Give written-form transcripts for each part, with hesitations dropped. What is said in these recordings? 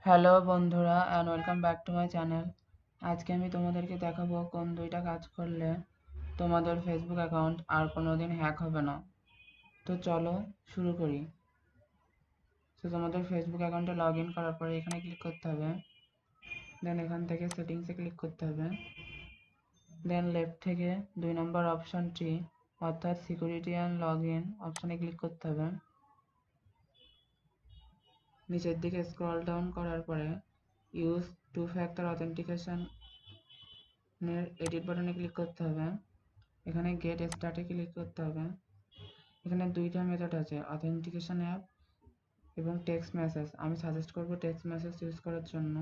Hello বন্ধুরা and welcome back to my channel. আজকে আমি তোমাদেরকে দেখাবো কোন দুইটা কাজ করলে তোমাদের ফেসবুক অ্যাকাউন্ট আর কোনোদিন হ্যাক হবে না। তো চলো শুরু করি। তো তোমাদের ফেসবুক অ্যাকাউন্টে লগ ইন করার পরে এখানে ক্লিক করতে হবে। দেন এখান থেকে সেটিংসে ক্লিক করতে হবে। দেন লেফট থেকে 2 নম্বর অপশনটি অর্থাৎ সিকিউরিটি অ্যান্ড লগ ইন অপশানে ক্লিক করতে হবে। নিচের দিকে স্ক্রল ডাউন করার পরে use two factor authentication edit বাটনে ক্লিক করতে হবে। এখানে গেট স্টার্টে ক্লিক করতে হবে। এখানে দুইটা মেথড আছে, অথেন্টিকেশন অ্যাপ এবং টেক্সট মেসেজ। আমি সাজেস্ট করব টেক্সট মেসেজ ইউজ করার জন্য।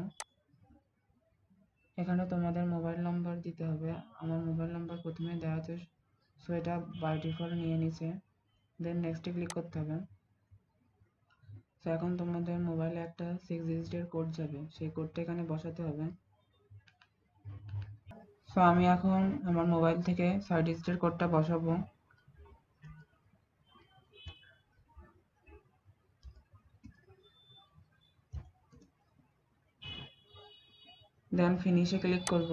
এখানে তোমাদের মোবাইল নাম্বার দিতে হবে। আমার মোবাইল নাম্বার প্রথমে দেওয়া আছে, সো এটা বাই ডিফল্ট নিয়ে নিছে। দেন নেক্সটে ক্লিক করতে হবে। সো এখন তোমাদের মোবাইলে একটা 6 ডিজিটের কোড যাবে, সেই কোডটা এখানে বসাতে হবে। সো আমি এখন আমার মোবাইল থেকে 6 ডিজিটের কোডটা বসাবো। দেন ফিনিশে ক্লিক করব।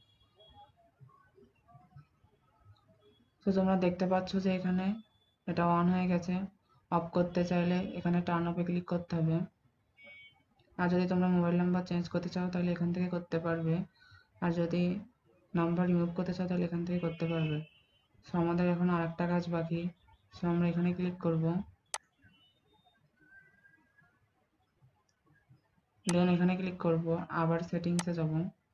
তো তোমরা দেখতে পাচ্ছ যে এখানে এটা অন হয়ে গেছে। অফ করতে চাইলে এখানে টার্ন অফে ক্লিক করতে হবে। আর যদি তোমরা মোবাইল নাম্বার চেঞ্জ করতে চাও তাহলে এখান থেকে করতে পারবে। আর যদি নাম্বার রিমুভ করতে চাও তাহলে এখান থেকে করতে পারবে। সো আমাদের এখন আরেকটা কাজ বাকি। সো আমরা এখানে ক্লিক করব। দেন এখানে ক্লিক করব, আবার সেটিংসে যাব,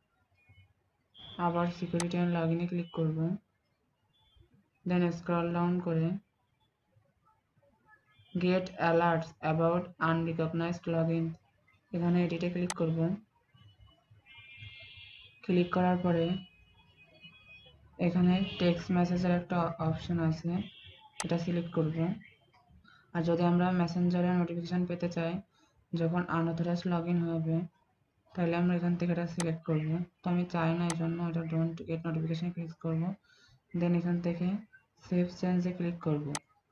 আবার সিকিউরিটি অ্যান্ড লগ ইনে ক্লিক করব। দেন স্ক্রল ডাউন করে get alerts about unrecognised login এখানে এডিটে ক্লিক করব। ক্লিক করার পরে এখানে টেক্সট মেসেজের একটা অপশন আছে, এটা সিলেক্ট করব। আর যদি আমরা মেসেঞ্জারে নোটিফিকেশান পেতে চাই যখন আনঅথরাইজ লগ ইন হবে, তাহলে আমরা এখান থেকে এটা সিলেক্ট করব। তো আমি চাই না, এই জন্য এটা ডোন্ট গেট নোটিফিকেশান ক্লিক করব। দেন এখান থেকে সেভ চেঞ্জে ক্লিক করব।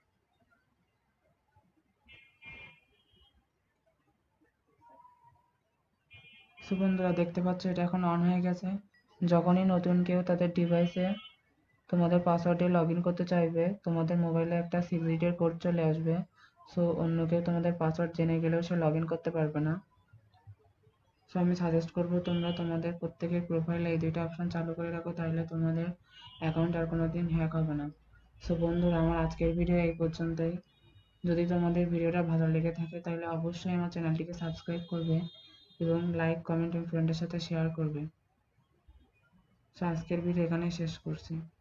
সো বন্ধুরা দেখতে পাচ্ছ এটা এখন অন হয়ে গেছে। যখনই নতুন কেউ তাদের ডিভাইসে তোমাদের পাসওয়ার্ডে লগ ইন করতে চাইবে, তোমাদের মোবাইলে একটা 6 ডিজিটের কোড চলে আসবে। সো অন্য কেউ তোমাদের পাসওয়ার্ড জেনে গেলেও সে লগ ইন করতে পারবে না। সো আমি সাজেস্ট করব তোমরা তোমাদের প্রত্যেকের প্রোফাইলে এই দুইটা অপশন চালু করে রাখো, তাহলে তোমাদের অ্যাকাউন্ট আর কোনোদিন হ্যাক হবে না। সো বন্ধুরা আমার আজকের ভিডিও এই পর্যন্তই। যদি তোমাদের ভিডিওটা ভালো লেগে থাকে তাহলে অবশ্যই আমার চ্যানেলটিকে সাবস্ক্রাইব করবে এবং লাইক কমেন্ট এবং ফ্রেন্ডের সাথে শেয়ার করবে। সো আজকের ভিডিও এখানেই শেষ করছি।